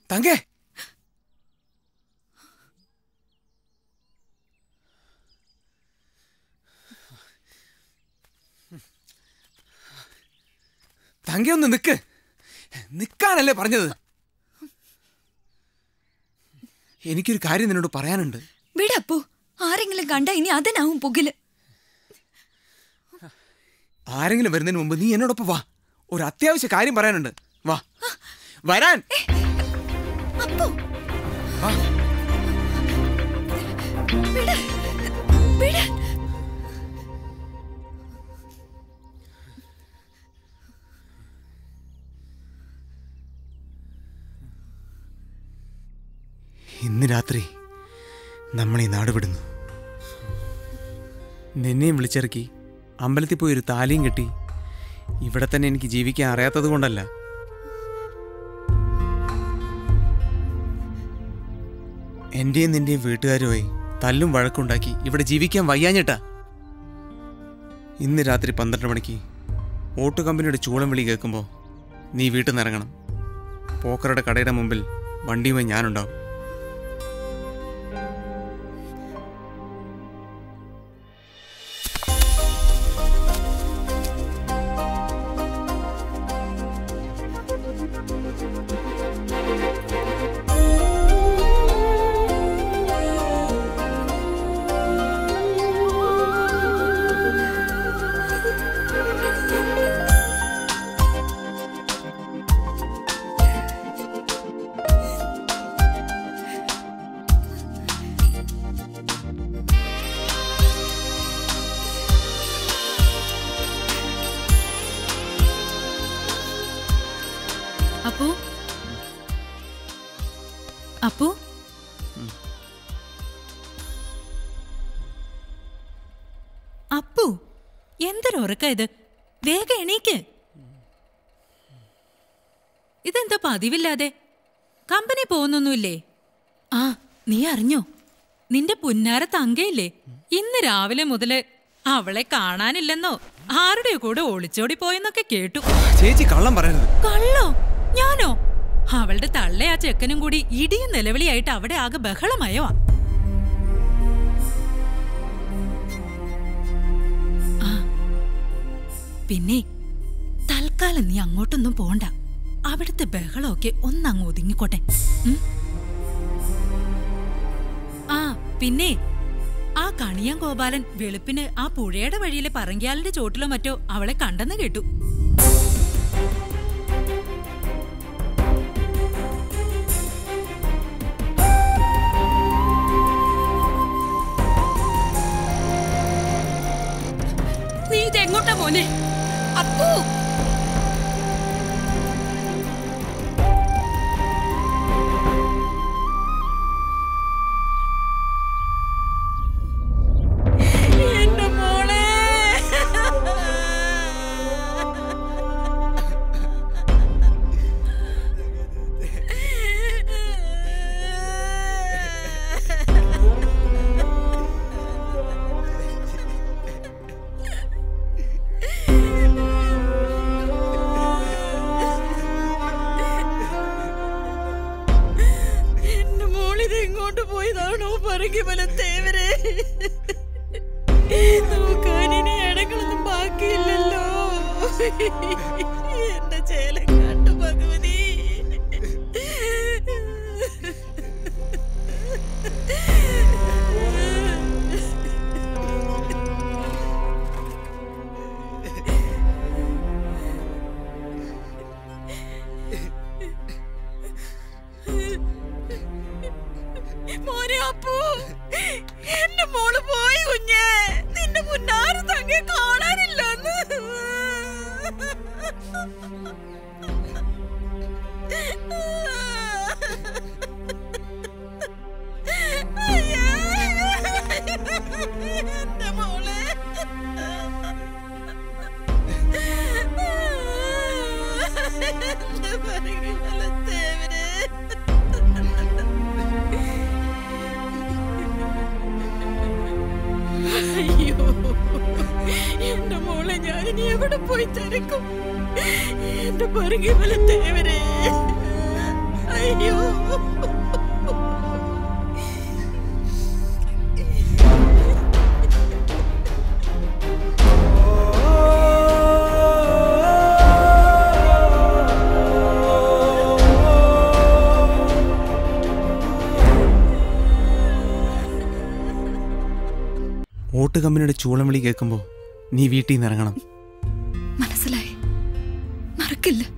തങ്കേ, തങ്കേ ഒന്ന് നിൽക്കാനല്ലേ പറഞ്ഞത്? എനിക്കൊരു കാര്യം നിന്നോട് പറയാനുണ്ട്. വിടപ്പോ, ആരെങ്കിലും കണ്ട ഇനി അതിനാവും പുകില്. ആരെങ്കിലും വരുന്നതിന് മുമ്പ് നീ എന്നോടൊപ്പം വാ, ഒരു അത്യാവശ്യ കാര്യം പറയാനുണ്ട്. വാ, വരാൻ. ഇന്ന് രാത്രി നമ്മൾ ഈ നാട് വിടുന്നു. നിന്നെയും വിളിച്ചിറക്കി അമ്പലത്തിൽ പോയി ഒരു താലിയും കെട്ടി ഇവിടെ തന്നെ എനിക്ക് ജീവിക്കാൻ അറിയാത്തത് കൊണ്ടല്ല. എന്റെയും നിന്റെയും വീട്ടുകാരുമായി തല്ലും വഴക്കുണ്ടാക്കി ഇവിടെ ജീവിക്കാൻ വയ്യാഞ്ഞിട്ടാ. ഇന്ന് രാത്രി 12 മണിക്ക് ഓട്ടു കമ്പനിയുടെ ചൂളം വിളി കേൾക്കുമ്പോൾ നീ വീട്ടിൽ നിന്ന് ഇറങ്ങണം. പോക്കറുടെ കടയുടെ മുമ്പിൽ വണ്ടിയുമായി ഞാനുണ്ടാവും. അപ്പു, അപ്പു, എന്തൊരു ഉറക്ക ഇത്? വേഗം എണീക്ക്. ഇതെന്താ പതിവില്ലാതെ? കമ്പനി പോകുന്നൊന്നുമില്ലേ? ആ, നീ അറിഞ്ഞോ, നിന്റെ പുന്നാര തങ്കയില്ലേ, ഇന്ന് രാവിലെ മുതല് അവളെ കാണാനില്ലെന്നോ ആരുടെയോ കൂടെ ഒളിച്ചോടി പോയെന്നൊക്കെ കേട്ടു. ചേച്ചി കള്ളം പറയരുത്. കള്ളോ? ഞാനോ? അവളുടെ തള്ള ആ ചെക്കനും കൂടി ഇടിയും നിലവിളിയായിട്ട് അവിടെ ആകെ ബഹളമയോ. പിന്നെ തൽക്കാലം നീ അങ്ങോട്ടൊന്നും പോണ്ട. അവിടുത്തെ ബഹളമൊക്കെ ഒന്നങ്ങ് ഒതുങ്ങിക്കോട്ടെ. ആ പിന്നെ ആ കണിയാൻ ഗോപാലൻ വെളുപ്പിന് ആ പുഴയുടെ വഴിയിലെ പറങ്കിയാലിന്റെ ചോട്ടിലോ മറ്റോ അവളെ കണ്ടെന്ന് കേട്ടു. നീ ഇതെങ്ങോട്ടാ മോനെ? അപ്പൂ, നോക്കാനിനി ഇടങ്ങളൊന്നും ബാക്കിയില്ലല്ലോ. എന്റെ ചേലം കാട്ടു ഭഗവതി. മോനെ അപ്പൂ, എന്റെ മോള് പോയി കുഞ്ഞേ. നിന്റെ മുന്നാറ് തങ്ങെ കാണാനില്ലെന്ന്. എന്റെ മോളെ, എന്റെ പരിഗണത്തേവരെ. അയ്യോ, എന്റെ മോളെ ഞാനിനി എവിടെ പോയി തിരക്കും? എന്റെ പുറകെ വലത്തേവരെ. അയ്യോ വോട്ട് കമ്പനിയുടെ ചൂളം വിളി കേൾക്കുമ്പോൾ നീ വീട്ടിൽ നിന്ന് ഇറങ്ങണം. മനസ്സിലായി, മറക്കില്ല.